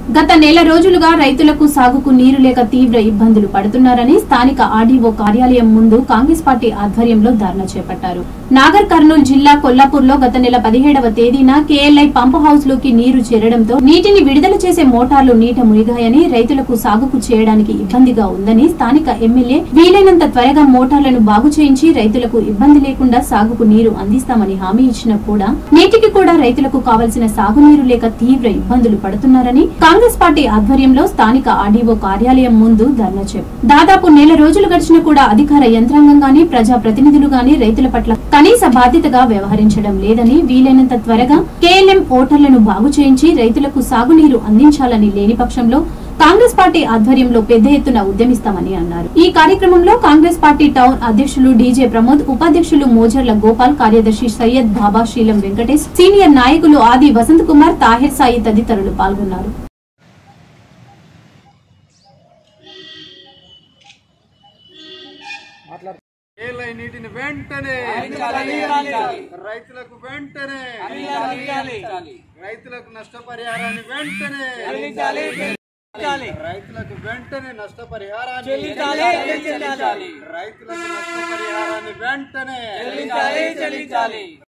గత నెల రోజులుగా రైతులకు సాగుకు నీరు లేక తీవ్ర ఇబ్బందులు పడుతున్నారని స్థానిక ఆర్డీఓ కార్యాలయం ముందు కాంగ్రెస్ పార్టీ ఆధ్వర్యంలో ధర్నా చేపట్టారు. నాగర్ కర్నూలు జిల్లా కొల్లాపూర్లో గత నెల 17వ తేదీన కేఎల్ఐ పంప్ హౌస్ లోకి నీరు చేరడంతో నీటిని విడుదల చేసే మోటార్లు నీట మునిగాయని, రైతులకు సాగుకు చేయడానికి ఇబ్బందిగా ఉందని స్థానిక ఎమ్మెల్యే వీలైనంత త్వరగా మోటార్లను బాగు చేయించి రైతులకు ఇబ్బంది లేకుండా సాగుకు నీరు అందిస్తామని హామీ ఇచ్చినా కూడా నేటికి కూడా రైతులకు కావలసిన సాగునీరు లేక తీవ్ర ఇబ్బందులు పడుతున్నారని కాంగ్రెస్ పార్టీ ఆధ్వర్యంలో స్థానిక ఆర్డీఓ కార్యాలయం ముందు ధర్నా చేపట్టారు. దాదాపు నెల రోజులు గడిచినా కూడా అధికార యంత్రాంగం గాని ప్రజా ప్రతినిధులు గాని రైతుల పట్ల కనీస బాధ్యతగా వ్యవహరించడం లేదని, వీలైనంత త్వరగా కేఎల్ఎం మోటార్లను బాగు చేయించి రైతులకు సాగునీరు అందించాలని, లేని పక్షంలో కాంగ్రెస్ పార్టీ ఆధ్వర్యంలో పెద్ద ఎత్తున ఉద్యమిస్తామని అన్నారు. ఈ కార్యక్రమంలో కాంగ్రెస్ పార్టీ టౌన్ అధ్యక్షులు డీజే ప్రమోద్, ఉపాధ్యక్షులు మోజర్ల గోపాల్, కార్యదర్శి సయ్యద్ బాబా, శీలం వెంకటేష్, సీనియర్ నాయకులు ఆది వసంత్ కుమార్, తాహిర్ సాయి తదితరులు పాల్గొన్నారు. నీటిని వెంటనే రైతులకు వెంటనే రైతులకు నష్టపరిహారాన్ని వెంటనే రైతులకు వెంటనే నష్టపరిహారాన్ని రైతులకు నష్టపరిహారాన్ని వెంటనే